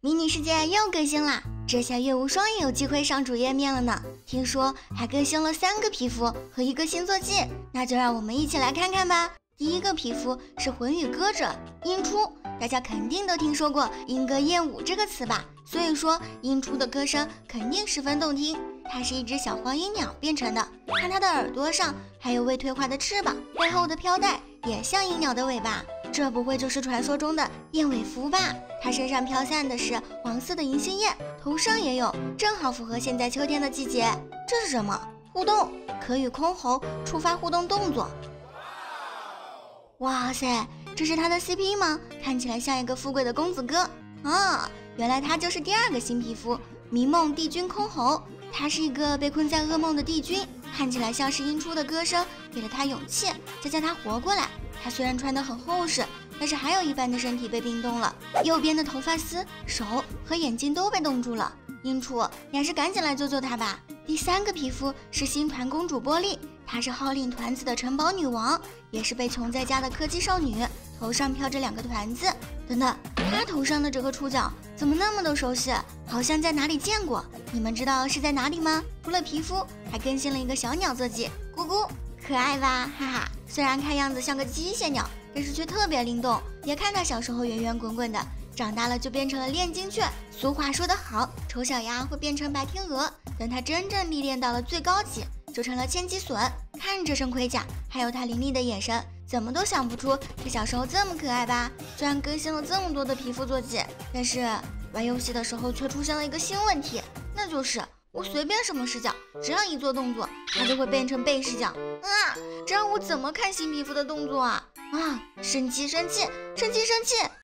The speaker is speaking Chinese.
迷你世界又更新啦！这下月无双也有机会上主页面了呢。听说还更新了3个皮肤和1个星座季，那就让我们一起来看看吧。第一个皮肤是魂语歌者音初，大家肯定都听说过莺歌燕舞这个词吧？所以说音初的歌声肯定十分动听。它是一只小黄莺鸟变成的，看它的耳朵上还有未退化的翅膀，背后的飘带也像鹰鸟的尾巴。这不会就是传说中的燕尾服吧？它身上飘散的是黄色的银杏叶，头上也有，正好符合现在秋天的季节。这是什么？互动，可与箜篌触发互动动作。哇塞，这是他的 CP 吗？看起来像一个富贵的公子哥啊！原来他就是第2个新皮肤迷梦帝君箜篌。他是一个被困在噩梦的帝君，看起来像是音初的歌声给了他勇气，再叫他活过来。他虽然穿得很厚实，但是还有一半的身体被冰冻了，右边的头发丝、手和眼睛都被冻住了。音初，你还是赶紧来救救他吧。第3个皮肤是星团公主波莉，她是号令团子的城堡女王，也是被穷在家的科技少女，头上飘着2个团子。等等，她头上的这个触角怎么那么的熟悉，好像在哪里见过。你们知道是在哪里吗？除了皮肤，还更新了一个小鸟坐骑咕咕，可爱吧，哈哈。虽然看样子像个机械鸟，但是却特别灵动。别看它小时候圆圆滚滚的，长大了就变成了炼金雀。俗话说得好，丑小鸭会变成白天鹅，等它真正历练到了最高级，就成了千机隼。看这身盔甲，还有它凌厉的眼神，怎么都想不出它小时候这么可爱吧。虽然更新了这么多的皮肤坐骑，但是玩游戏的时候却出现了一个新问题，那就是我随便什么视角，只要一做动作，它就会变成背视角啊！这让我怎么看新皮肤的动作啊？生气！